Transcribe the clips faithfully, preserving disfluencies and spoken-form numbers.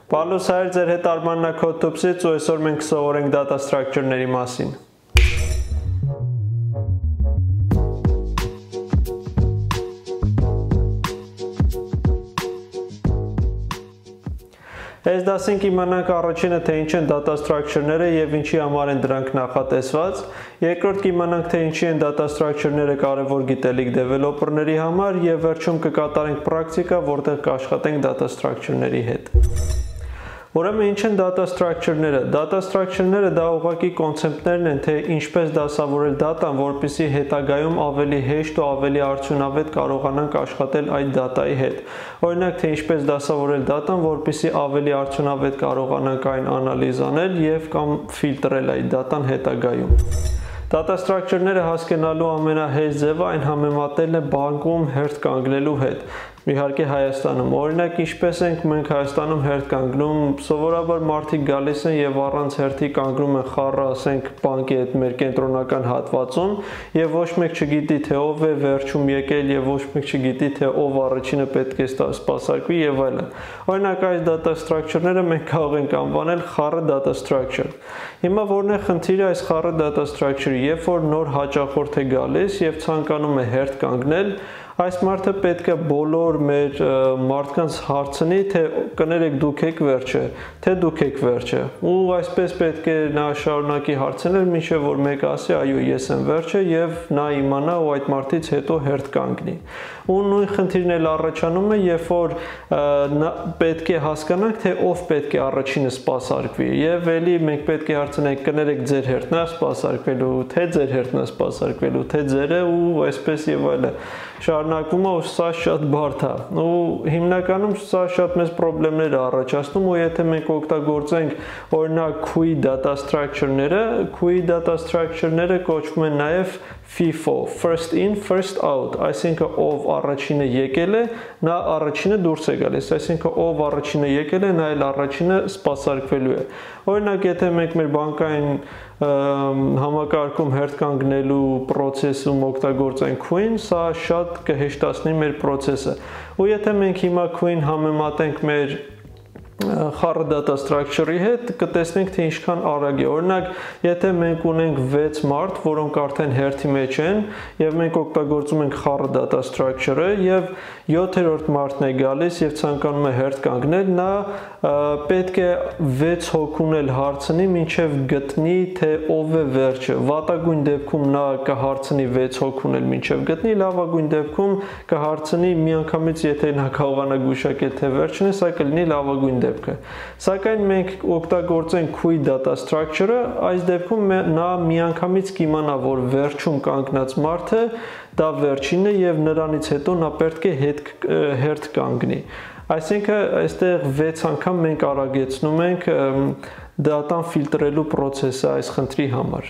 Պարլուս հայր ձեր հետ Արմաննա Քոթուպսից ու այսօր մենք կսովորենք data structure-ների մասին։ Այս դասին կիմանանք առաջինը թե ինչ են data structure-ները եւ ինչի համար են դրանք նախատեսված, երկրորդ կիմանանք թե ինչի են data structure-ները կարևոր գիտելիք դեվելոպերների համար եւ վերջում կկատարենք պրակտիկա, որտեղ կաշխատենք data structure-ների հետ։ Ուրեմն ինչ են data structure-ները։ Data structure-ները դա ուղղակի կոնցեպտներն են, թե ինչպես դասավորել դատան, որպեսզի հետագայում ավելի հեշտ ու ավելի արդյունավետ կարողանանք աշխատել այդ դատայի հետ։ Օրինակ, թե ինչպես դասավորել դատան, որպեսզի ավելի արդյունավետ կարողանանք այն անալիզ անել եւ կամ ֆիլտրել այդ դատան հետագայում։ Data structure-ները հասկանալու ամենահեշտ ձևը այն համեմատելն է բանկում հերթ կանգնելու հետ։ Իհարկե Հայաստանում, օրինակ ինչպես ենք մենք Հայաստանում հերթ կանգնում, սովորաբար մարդիկ գալիս են եւ առանց հերթի կանգնում են խառը, ասենք բանկի հետ մեր կենտրոնական հատվածում եւ ոչ մեկ չգիտի թե ով է վերջում եկել եւ ոչ մեկ չգիտի թե ով առաջինը պետք է սպասարկվի եւ այլն։ Օրինակ այս data structure-ները մենք կարող ենք անվանել խառը data structure։ Հիմա որն է խնդիրը այս խառը data structure-ի, երբ որ նոր հաճախորդ է գալիս եւ ցանկանում է հերթ կանգնել, այս մարդը պետք է բոլոր մեր մարդկանց հարցնի, թե կներեք դուք եք վերջը, թե դուք եք վերջը։ Ու այսպես պետք է նա շարունակի հարցնել, մինչև որ մեկը ասի, այո, ես եմ վերջը եւ նա իմանա ու այդ մարդից հետո հերթ կանգնի։ Ու նույն խնդիրն էլ առաջանում է, երբ որ պետք է հասկանանք, թե ով պետք է առաջինը սպասարկվի։ Եվ էլի մենք պետք է հարցնենք, կներեք ձեր հերթն է սպասարկվելու, թե ձեր հերթն է սպասարկվելու, թե ձերը ու այսպես եւ այլն։ Շարունակվում է ու սա շատ բարդ է։ Ու հիմնականում սա շատ մեծ խնդիրներ է առաջացնում, ու եթե մենք օգտագործենք օրինակ Q U I data structure-ները, Q U I data structure-ները կոչվում են նաև FIFO, first in, first out, այսինքն ով առաջինը եկել է, նա առաջինը դուրս է գալիս, այսինքն ով առաջինը եկել է, նա էլ առաջինը սպասարկվելու է։ Օրինակ, եթե մենք մեր բանկային համակարգում հերթ կանգնելու process-ում օգտագործենք Q U I-ն, սա շատ կհեշտացնի մեր process-ը։ Ու եթե մենք հիմա Q U I-ն համեմատենք մեր խառը data structure-ի հետ, կտեսնենք թե ինչքան արագ է։ Օրինակ, եթե մենք ունենք վեց մարդ, որոնք արդեն հերթի մեջ են, եւ մենք օգտագործում ենք խառը data structure-ը եւ յոթերորդ մարդն է գալիս եւ ցանկանում է հերթ կանգնել, նա պետք է վեց հոգուն էլ հարցնի, մինչեւ գտնի թե ով է վերջը։ Վատագույն դեպքում նա կհարցնի վեց հոգուն էլ մինչեւ գտնի, լավագույն դեպքում կհարցնի միանգամից, եթե նա կարողանա գուշակել թե վերջն է, սա կլինի լավագույն դեպքը։ Սակայն մենք օգտագործենք Q U I data structure-ը, այս դեպքում նա միանգամից կիմանա, որ վերջում կանգնած մարդը դա վերջինն է եւ նրանից հետո նա պետք է հերթ կանգնի։ Այսինքն այստեղ վեց անգամ մենք արագեցնում ենք դատան ֆիլտրելու process-ը այս խնդրի համար։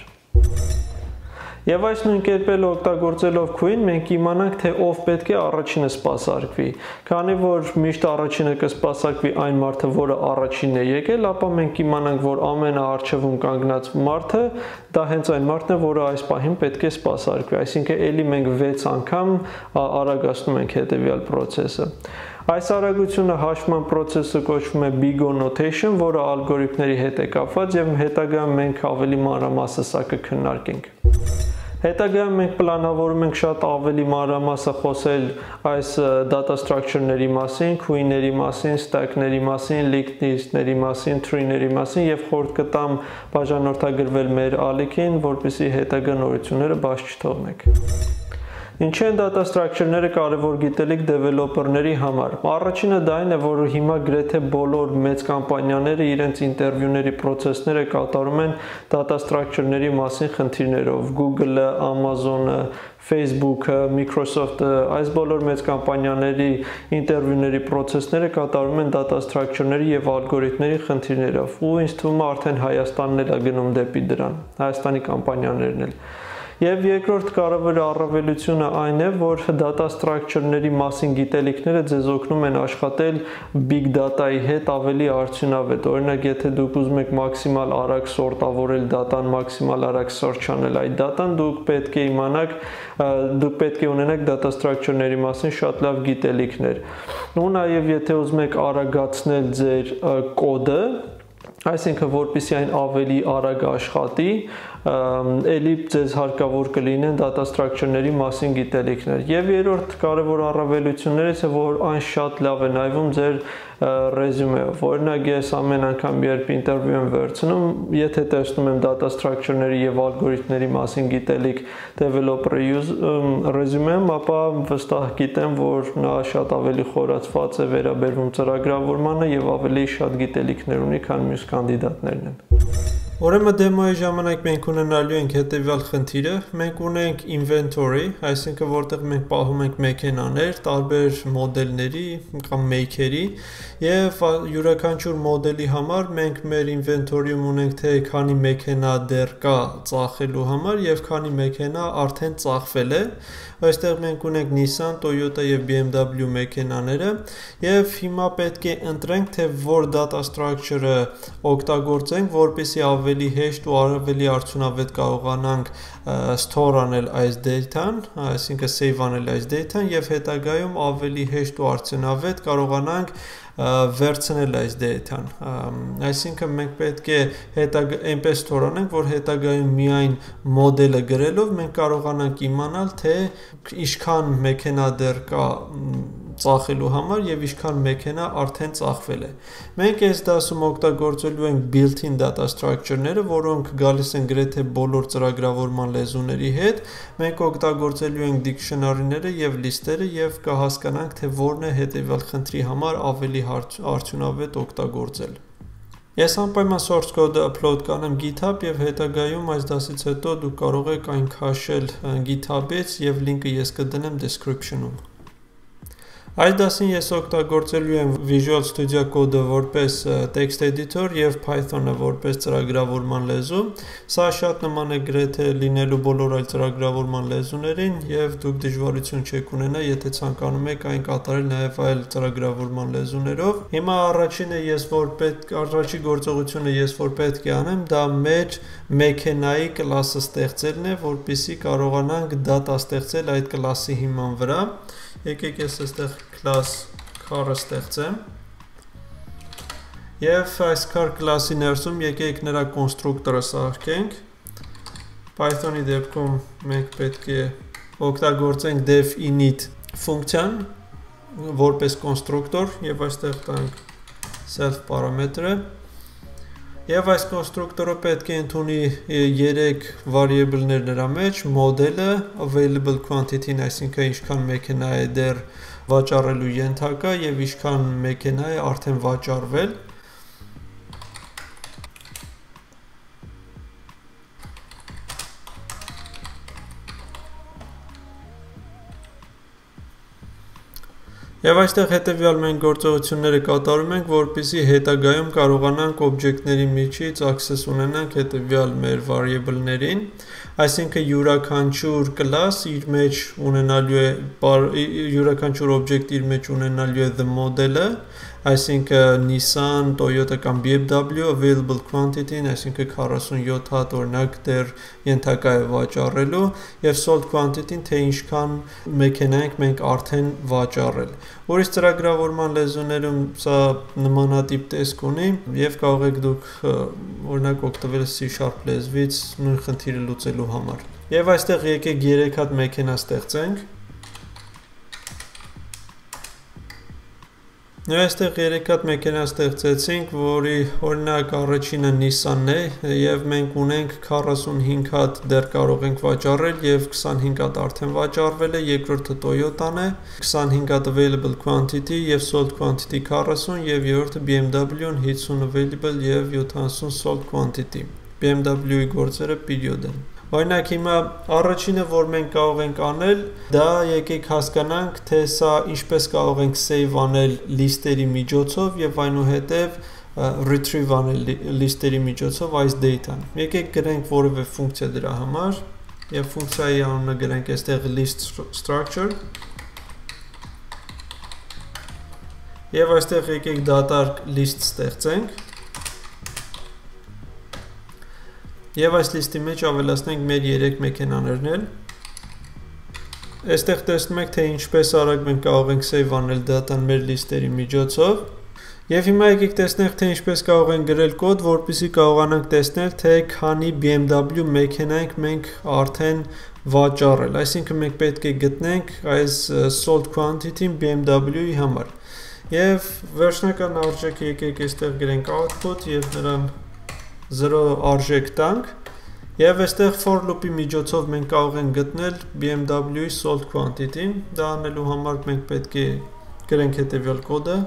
Եվ այս նույն կերպել օգտագործելով Q U I-ն մենք իմանանք, թե ով պետք է առաջինը սպասարկվի։ Քանի որ միշտ առաջինը կսպասարկվի այն մարդը, որը առաջինն է եկել, ապա մենք իմանանք, որ ամենաառաջվում կանգնած մարդը դա հենց այն մարդն է, որը այս պահին պետք է սպասարկվի։ Այսինքն էլի մենք վեց անգամ արագացնում ենք հետևյալ process-ը։ Այս արագությունը հաշվման process-ը կոչվում է big O notation, որը ալգորիթմների հետ է կապված եւ հետագայում մենք ավելի մանրամասն սա կքննարկենք։ Հետագայում մենք պլանավորում ենք շատ ավելի մանրամասն խոսել այս data structure-ների մասին, Q U I-ների մասին, stack-ների մասին, linked list-ների մասին, tree-ների մասին եւ խորհուրդ կտամ բաժանորդագրվել մեր ալիքին, որպեսզի հետագա նորությունները բաց չթողնենք։ Ինչ են data structure-ները կարևոր գիտելիք դեվելոպերների համար։ Առաջինը դա այն է, որ հիմա գրեթե բոլոր մեծ կամպանիաները իրենց ինտերվյուների process-ները կատարում են data structure-ների մասին խնդիրներով։ Google-ը, Amazon-ը, Facebook-ը, Microsoft-ը, այս բոլոր մեծ կամպանիաների ինտերվյուների process-ները կատարում են data structure-ների եւ ալգորիթմների խնդիրներով։ Ու ինձ թվում է արդեն Հայաստանն էլ է գնում դեպի դրան, Հայաստանի կամպանիաներն էլ։ Եվ երկրորդ կարևոր առավելությունը այն է, որ data structure-ների մասին գիտելիքները ձեզ օգնում են աշխատել big data-ի հետ ավելի արդյունավետ։ Օրինակ, եթե դուք ուզում եք մաքսիմալ արագ սորտավորել data-ն, մաքսիմալ արագ search անել այդ data-ն, դուք պետք է իմանաք, դուք պետք է ունենաք data structure-ների մասին շատ լավ գիտելիքներ։ Ու նաև եթե ուզում եք արագացնել ձեր կոդը, այսինքն որպեսզի այն ավելի արագ աշխատի, ելի ձեզ հարկավոր կլինեն data structure-ների մասին գիտելիքներ։ Եվ երրորդ կարևոր առավելություններից է, որ այն շատ լավ է նայվում ձեր ռեզյումեով։ Օրինակ, ես ամեն անգամ երբ ինտերվյու եմ վերցնում, եթե տեսնում եմ data structure-ների եւ ալգորիթմների մասին գիտելիք developer-ի ռեզյումեում, ապա վստահ գիտեմ, որ նա շատ ավելի խորացված է վերաբերվում ծրագրավորմանը եւ ավելի շատ գիտելիքներ ունի, քան մյուս կանդիդատներն են։ Ուրեմն դեմոյի ժամանակ մենք ունենալու ենք հետևյալ խնդիրը, մենք ունենք inventory, այսինքն որտեղ մենք պահում ենք մեքենաներ, տարբեր մոդելների կամ make-երի, եւ յուրաքանչյուր մոդելի համար մենք մեր inventory-ում ունենք թե քանի մեքենա դեռ կա ծախելու համար եւ քանի մեքենա արդեն ծախվել է։ Այստեղ մենք ունենք Nissan, Toyota եւ B M W մեքենաները եւ հիմա պետք է ընտրենք թե որ data structure-ը օգտագործենք, որպեսզի ավելի հեշտ ու ավելի արդյունավետ կարողանանք store անել այս data-ն, այսինքն save անել այս data-ն եւ հետագայում ավելի հեշտ ու արդյունավետ կարողանանք վերցնել այս data-ն։ Այսինքն մենք պետք է հետագա այնպես store անենք, որ հետագայում միայն մոդելը գրելով մենք կարողանանք իմանալ, թե ինչքան մեքենա դեռ կա ծախելու համար եւ ինչքան մեքենա արդեն ծախվել է։ Մենք այս դասում օգտագործելու ենք built-in data structure-ները, որոնք գալիս են գրեթե բոլոր ծրագրավորման լեզուների հետ։ Մենք օգտագործելու ենք dictionary-ները եւ լիստերը եւ կհասկանանք, թե որն է հետեւյալ խնդրի համար ավելի արդյունավետ օգտագործել։ Ես անպայման source code-ը upload կանեմ GitHub եւ հետագայում այս դասից հետո դուք կարող եք այն քաշել GitHub-ից եւ լինքը ես կդնեմ description-ում։ Այս դասին ես օգտագործելու եմ Visual Studio Code-ը որպես text editor եւ Python-ը որպես ծրագրավորման լեզու։ Սա շատ նման է գրեթե լինելու բոլոր այլ ծրագրավորման լեզուներին եւ դուք դժվարություն չեք ունենա, եթե ցանկանում եք այն կատարել նաեւ այլ ծրագրավորման լեզուներով։ Հիմա առաջինը ես որ պետք առաջի գործողությունը ես որ պետք է անեմ, դա մեր մեքենայի կլասը ստեղծելն է, որպեսզի կարողանանք data ստեղծել այդ կլասի հիման վրա։ Եկեք ես այստեղ class car ստեղծեմ եւ այս car class-ի ներսում եկեք նրա կոնստրուկտորը սարքենք։ Python-ի դեպքում մենք պետք է օգտագործենք def init ֆունկցիան որպես կոնստրուկտոր եւ այստեղ տանք self parameter-ը եւ այս կոնստրուկտորը պետք է ընդունի երեք variable-ներ նրա մեջ, մոդելը, available quantity-ն, այսինքն ինչքան մեքենա է դեռ վաճառելու ենթակա եւ ինչքան մեքենա է արդեն վաճառվել։ Եվ այստեղ հետևյալ մենք գործողությունները կատարում ենք, որպեսզի հետագայում կարողանանք օբյեկտների միջից access ունենանք հետևյալ մեր variable-ներին, այսինքն յուրաքանչյուր class իր մեջ ունենալու է յուրաքանչյուր օբյեկտ իր մեջ ունենալու է the model-ը, այսինքն Nissan, Toyota կամ B M W available quantity-ն, այսինքն քառասունյոթ հատ օրինակ դեռ ենթակա է վաճառելու եւ sold quantity-ն, թե ինչքան մեքենա ենք մենք արդեն վաճառել։ Ուրիշ ծրագրավորման լեզուներում սա նմանատիպ տեսք ունի եւ կարող եք դուք օրինակ օգտվել C# լեզվից նույն խնդիրը լուծելու համար։ Եվ այստեղ եկեք երեք հատ մեքենա ստեղծենք։ Noi այստեղ երեք հատ մեքենա ստեղծեցինք, որի օրինակ առաջինը Nissan-ն է եւ մենք ունենք քառասունհինգ հատ դեռ կարող ենք վաճառել եւ քսանհինգ հատ արդեն վաճառվել է, երկրորդը Toyota-ն է, քսանհինգ հատ available quantity եւ sold quantity քառասուն եւ երրորդը B M W-ն հինգսուն available եւ յոթանասուն sold quantity։ B M W-ի գործերը period են։ Օրինակ հիմա առաջինը որ մենք կարող ենք անել, դա եկեք հասկանանք, թե սա ինչպես կարող ենք save անել լիստերի միջոցով եւ այնուհետեւ retrieve անել լիստերի միջոցով այս data-ն։ Եկեք գրենք որևէ ֆունկցիա դրա համար, եւ ֆունկցիայի անունը գրենք այստեղ list structure եւ այստեղ եկեք դատարկ list ստեղծենք եւ այս list-ի մեջ ավելացնենք մեր երեք մեքենաներն էլ այստեղ տեսնում եք թե ինչպես արագ մենք կարող ենք save անել data-ն մեր list-երի միջոցով եւ հիմա եկեք տեսնենք թե ինչպես կարող ենք գրել կոդ որպեսզի կարողանանք տեսնել թե քանի B M W մեքենա ենք մենք արդեն վաճառել այսինքն մենք պետք է գտնենք այս sold quantity-ն B M W-ի համար եւ վերջնական արժեքը եկեք այստեղ գրենք output եւ նրան zero արժեք տանք եւ այստեղ for loop-ի միջոցով մենք կարող ենք գտնել B M W-ի sold quantity-ն դա անելու համար մենք պետք է գրենք հետեւյալ կոդը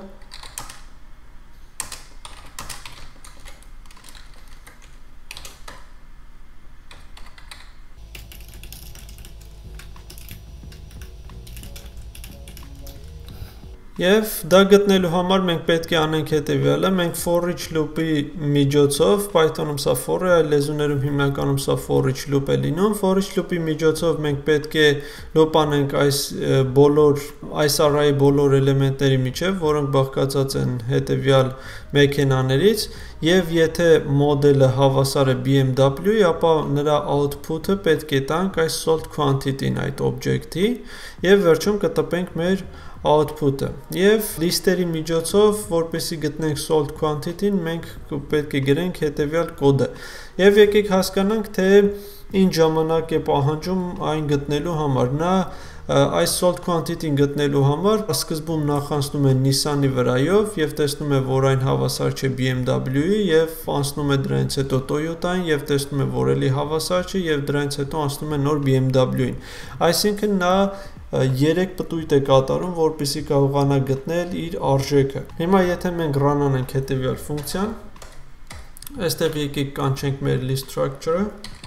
Եվ դա գտնելու համար մենք պետք է անենք հետևյալը, մենք for each loop-ի միջոցով, Python-ում սա for է, այլ լեզուներում հիմնականում սա for each loop է լինում, for each loop-ի միջոցով մենք պետք է loop անենք այս բոլոր, այս array-ի բոլոր էլեմենտների միջև, որոնք բաղկացած են հետևյալ մեքենաներից, եւ եթե մոդելը հավասար է B M W-ի, ապա նրա output-ը պետք է տանք այս sold quantity-ն այդ object-ի, եւ վերջում կտպենք մեր output-ը եւ list-երի միջոցով որպեսզի գտնենք sold quantity-ն մենք պետք է գրենք հետեւյալ կոդը եւ եկեք հասկանանք թե ինչ ժամանակ է պահանջում այն գտնելու համար նա այս sold quantity-ն գտնելու համար սկզբում նախանցնում է Nissan-ի վրայով եւ տեսնում է որ այն հավասար չէ B M W-ի եւ անցնում է դրանից հետո Toyota-ին եւ տեսնում է որ էլի հավասար չէ եւ դրանից հետո անցնում է նոր B M W-ին այսինքն նա երեք պտույտ է կատարում, որպեսզի կարողանա գտնել իր արժեքը։ Հիմա եթե մենք run անենք հետևյալ ֆունկցիան, այստեղ եկեք կանչենք մեր list structure-ը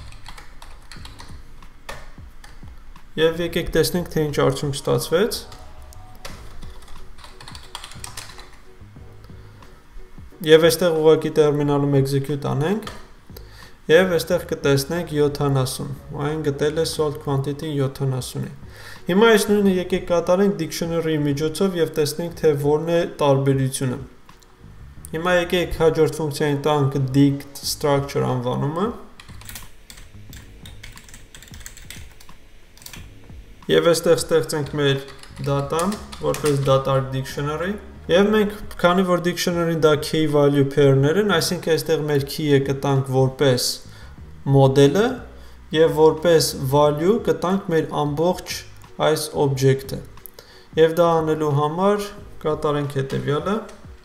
եւ եկեք տեսնենք թե ինչ արդյունք ստացվեց։ Եվ այստեղ ուղղակի տերմինալում execute անենք եւ այստեղ կտեսնենք յոթանասուն, այն գտել է sold quantity-ն յոթանասունի։ Հիմա այս նույնը եկեք կատարենք dictionary-ի միջոցով եւ տեսնենք թե որն է տարբերությունը։ Հիմա եկեք հաջորդ ֆունկցիային տանք dict structure անվանումը։ Եվ այստեղ ստեղծենք մեր data-ն, որպես data dictionary։ Եվ մենք, քանի որ dictionary-ն դա key value pair-ներ են, այսինքն այստեղ մեր key-ը կտանք որպես մոդելը եւ որպես value կտանք մեր ամբողջ այս object-ը։ Եվ դա անելու համար կատարենք հետևյալը։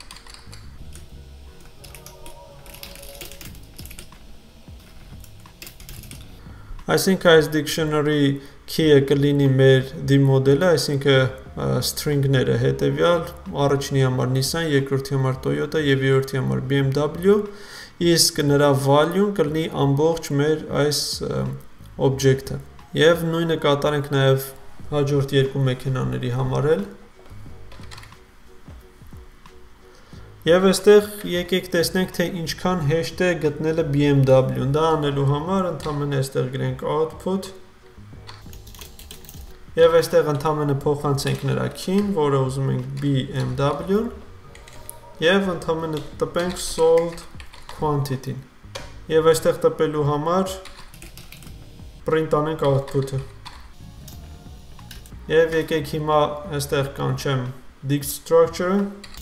Այսինքն այս dictionary key-ը կլինի մեր d մոդելը, այսինքն string-ները հետևյալ, առաջինի համար Nissan, երկրորդի համար Toyota եւ երրորդի համար B M W, իսկ նրա value-ն կլինի ամբողջ մեր այս object-ը։ Եվ նույնը կատարենք նաեւ հաջորդ երկու մեքենաների համար էլ։ Եվ այստեղ եկեք տեսնենք թե ինչքան հեշտ է գտնելը B M W-ն։ Դա անելու համար ընդհանրապես այստեղ գրենք output Եվ այստեղ ընդհանրապես փոխանցենք նրա key-ն, որը ուզում ենք B M W-ն, եւ ընդհանրապես տպենք sold quantity-ն։ Եվ այստեղ տպելու համար print անենք output-ը։ Եվ եկեք հիմա այստեղ կանչեմ dict structure-ը։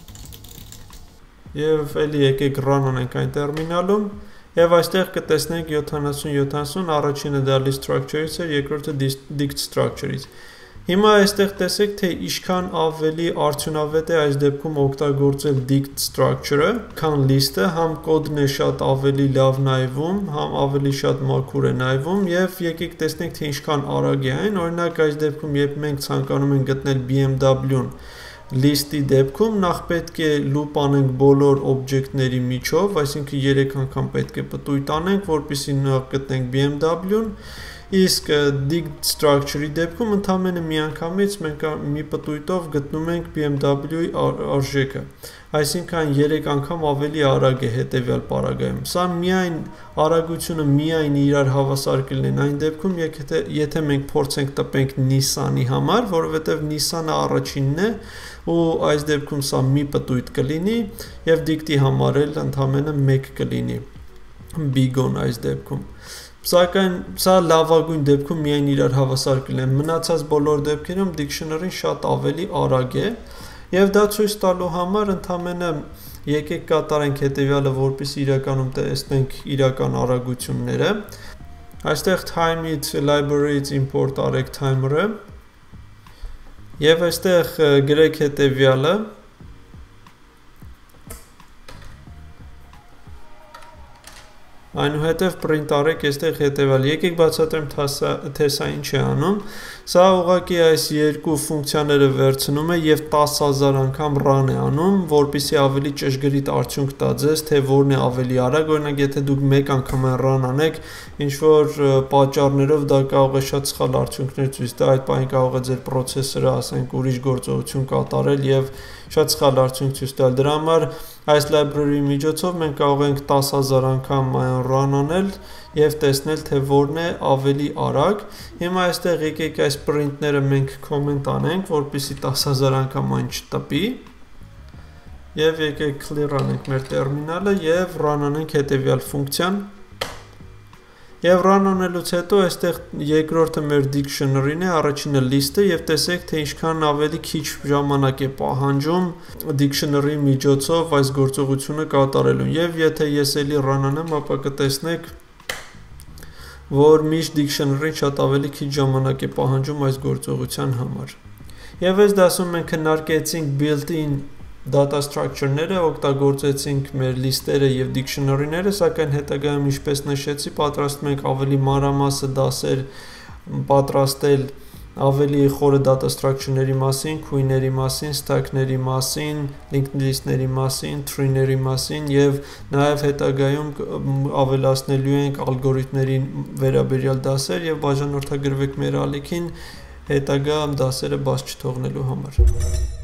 Եվ էլի եկեք run անենք այն տերմինալում։ Եվ այստեղ կտեսնենք յոթանասուն յոթանասուն, առաջինը դա list structure-ից է, երկրորդը dict structure-ից։ Հիմա այստեղ տեսեք թե ինչքան ավելի արդյունավետ է այս դեպքում օգտագործել dict structure-ը, քան list-ը, համ կոդն է շատ ավելի լավ նայվում, համ ավելի շատ մաքուր է նայվում եւ եկեք տեսնենք թե ինչքան արագ է այն, օրինակ այս դեպքում երբ մենք ցանկանում ենք գտնել B M W-ն list-ի դեպքում նախ պետք է loop անենք բոլոր օբյեկտների միջով, այսինքն երեք անգամ պետք է պտույտ անենք, որպեսզի նախ գտնենք B M W-ն Իսկ dig structure-ի դեպքում ընդամենը միանգամից մենք մի պտույտով գտնում ենք B M W-ի արժեքը, այսինքն երեք անգամ ավելի արագ է հետևյալ պարագայում։ Սա միայն արագությունը միայն իրար հավասար կլինեն այն դեպքում, եթե եթե մենք փորձենք տպենք Nissan-ի համար, որովհետև Nissan-ը առաջինն է ու այս դեպքում սա մի պտույտ կլինի եւ դիկտի համար էլ ընդամենը մեկ կլինի big-on այս դեպքում։ Սակայն սա լավագույն դեպքում միայն իրար հավասար կլինեն, մնացած բոլոր դեպքերում dictionary-ն շատ ավելի արագ է եւ դա ցույց տալու համար ընդամենը եկեք կատարենք հետեւյալը, որպեսզի իրականում տեսնենք իրական արագությունները։ Այստեղ time-ից library-ից import արեք timer-ը եւ այստեղ գրեք հետեւյալը Այնուհետև print արեք այստեղ հետևյալ։ Եկեք բացատրեմ թե սա ինչ է անում։ Սա ուղղակի այս երկու ֆունկցիաները վերցնում է եւ տասը հազար անգամ run է անում, որպեսզի ավելի ճշգրիտ արդյունք տա ձեզ, թե որն է ավելի արագ։ Օրինակ, եթե դուք մեկ անգամ run անեք, ինչ որ պատճառներով դա կարող է շատ սխալ արդյունքներ ցույց տա, այդ բանը կարող է ձեր processor-ը, ասենք, ուրիշ գործողություն կատարել եւ շատ սխալ արդյունք ցույց տալ։ Դրա համար այս library-ի միջոցով մենք կարող ենք տասը հազար անգամ run անել եւ տեսնել թե որն է ավելի արագ։ Հիմա այստեղ եկեք այս print-ները մենք comment անենք, որպեսզի տասը հազար անգամ այն չտպի։ Եվ եկեք clear անենք մեր տերմինալը եւ run անենք հետեւյալ ֆունկցիան։ Եվ run անելուց հետո այստեղ երկրորդը մեր dictionary-ն է, առաջինը list-ը եւ տեսեք թե ինչքան ավելի քիչ ժամանակ է պահանջում dictionary-ի միջոցով այս գործողությունը կատարելուն։ Եվ եթե ես էլի run անեմ, ապա կտեսնեք, որ միշտ dictionary-ն շատ ավելի քիչ ժամանակ է պահանջում այս գործողության համար։ Եվ այս դասում մենք քննարկեցինք built-in data structure-ները, օգտագործեցինք մեր list-երը եւ dictionary-ները, սակայն հետագայում ինչպես նշեցի, պատրաստում ենք ավելի մանրամասը դասեր պատրաստել ավելի խորը data structure-ների մասին, քույների մասին, stack-ների մասին, linked list-ների մասին, tree-ների մասին եւ նաեւ հետագայում ավելացնելու ենք ալգորիթմների վերաբերյալ դասեր եւ բաժանորդագրվեք մեր ալիքին հետագա դասերը բաց չթողնելու համար։